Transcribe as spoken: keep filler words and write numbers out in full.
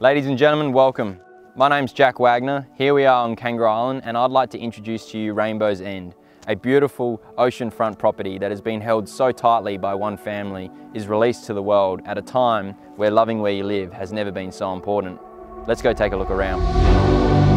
Ladies and gentlemen, welcome. My name's Jack Wagner. Here we are on Kangaroo Island, and I'd like to introduce to you Rainbow's End, a beautiful oceanfront property that has been held so tightly by one family is released to the world at a time where loving where you live has never been so important. Let's go take a look around.